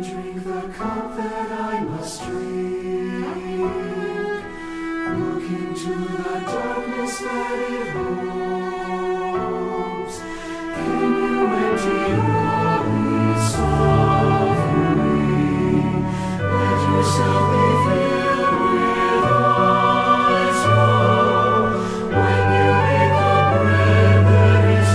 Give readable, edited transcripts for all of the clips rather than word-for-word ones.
drink the cup that I must drink. Look into the darkness that it holds. Can you empty all its offering? Let yourself be filled with all its woe. When you eat the bread that is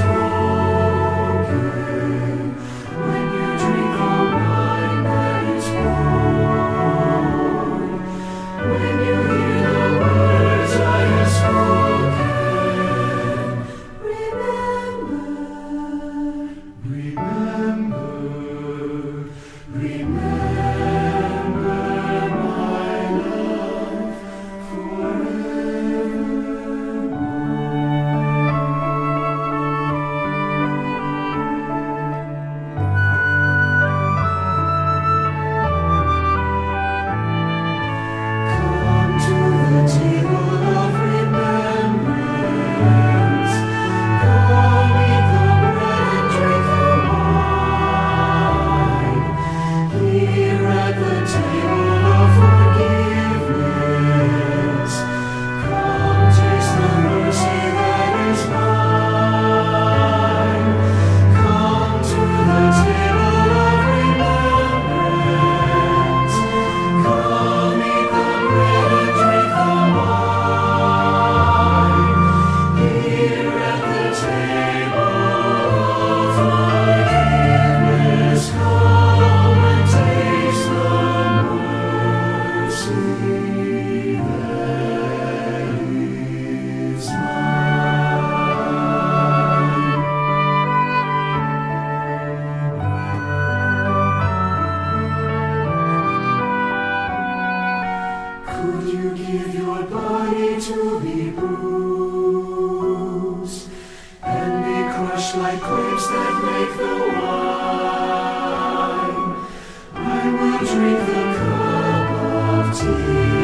broken, when you drink the wine that is poured, when you hear the words I have spoken, remember, my love Come to the table of remembrance. Come eat the bread and drink the wine. Here at the table of forgiveness, come taste the mercy that is mine. Come to the table of remembrance. Come eat the bread and drink the wine. Here at the table of forgiveness, come and taste the mercy that is mine. Could you give your body to be bruised and be crushed like grapes that make the wine? I will drink the cup of tea.